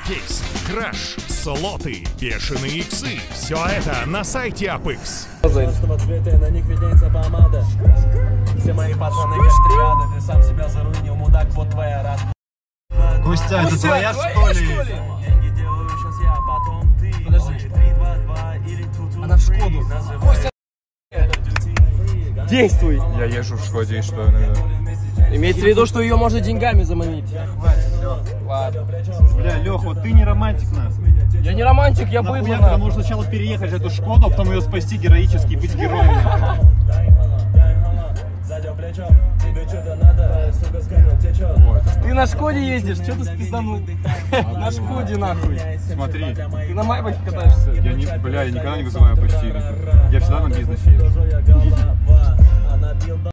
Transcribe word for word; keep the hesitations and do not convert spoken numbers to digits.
кейс, краш, слоты, бешеные иксы. Все это на сайте АПЭКС. На них виднеется помада. Все мои пацаны как триады. Ты сам себя заруинил, мудак, вот твоя раз. Костя, это твоя, что ли? Подожди. Она в Шкоду. Костя, действуй. Я езжу в Шкоде, и что иногда? Имеется в виду, что ее можно деньгами заманить. Ладно. Бля, Лех, вот ты не романтик нас. Я не романтик, я быдло. Когда нужно сначала переехать эту Шкоду, а потом ее спасти героически и быть героем. Ты на Шкоде ездишь, что ты спизданул? На Шкоде нахуй. Смотри. Ты на Майбахе катаешься? Я не, бля, я никогда не вызываю апостили. Я всегда на бизнесе езжу.